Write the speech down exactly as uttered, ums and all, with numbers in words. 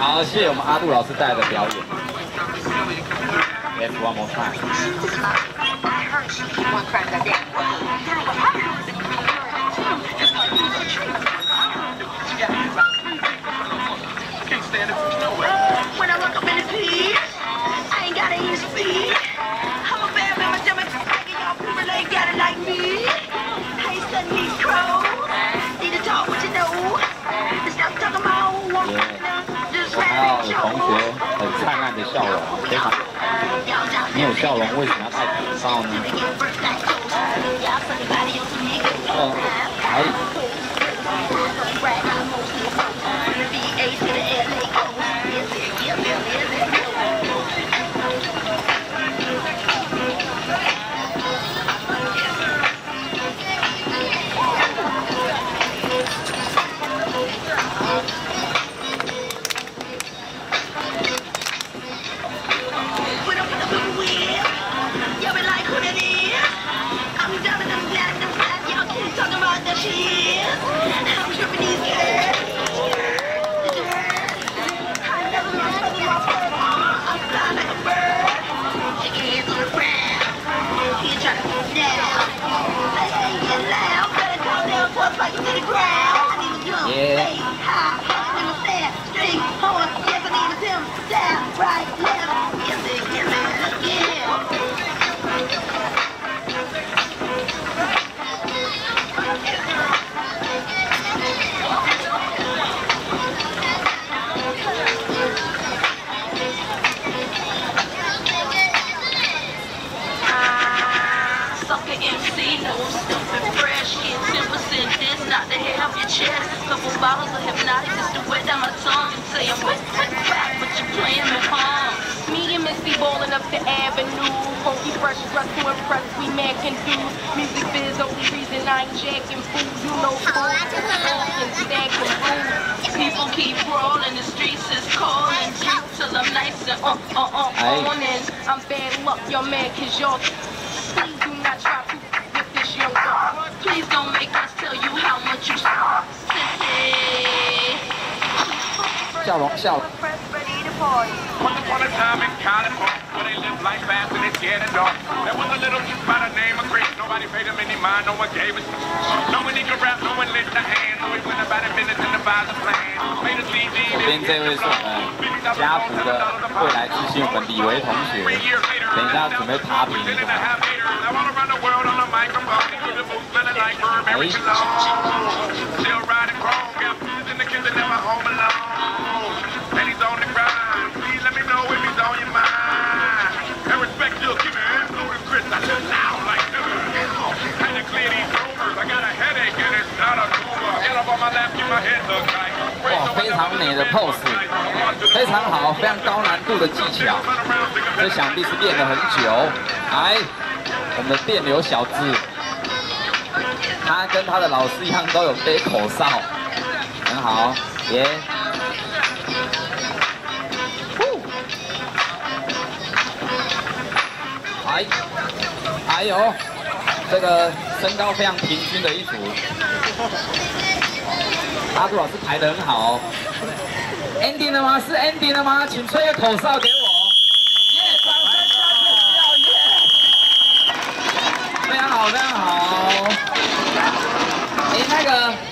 好，谢谢我们阿杜老师带来的表演。Let's one more time. When I look up in the pit, I ain't gotta even speak. I'm a bad man, my dummy, making y'all people ain't got it like me. I ain't studying these crows. Need to talk what you know. Stop talking about one. Just 我看到有同学很灿烂的笑容，非常。你有笑容，为什么要戴口罩呢？哦，可以。 Couple bottles of hypnotic just to wet down my tongue and say I'm wet, wet, back, but you're playing me home. Me and Missy bowling up the avenue. Funky fresh dress to impress, we man can do. Music biz, only reason I ain't jacking food. You know food, and stacking food. People keep rolling, the streets is calling. Drink till I'm nice and uh, uh, uh, on. And I'm bad luck, your man, cause y'all. Please do not try to with this young girl. Please don't make us tell you how much you suck. 笑容，笑容。 Once upon a time in California, where they live life fast and they scared of dark. There was a little youth by the name of Chris. Nobody paid him any mind, no one gave us. No one he could rap, no one lent a hand. So he went about it business and devised a plan. Made a C D. 左边这位是我们家福的未来之星，我们李维同学。等一下准备爬屏一下。And he's on the grind. Please let me know if he's on your mind. And respect you, keep it influence, Chris. I should now like nigga. Had to clear these rumors. I got a headache and it's not a tumor. Get up on my lap, keep my head look right. 哇，非常美的 pose， 非常好，非常高难度的技巧。这想必是练了很久。来，我们的电流小子，他跟他的老师一样都有背口哨，很好，耶、yeah 。 还还有这个身高非常平均的一组，阿杜老师排得很好。ending 了吗？是 ending 了吗？请吹个口哨给我。耶，掌声加尖叫耶！非常好，非常好。哎，那个。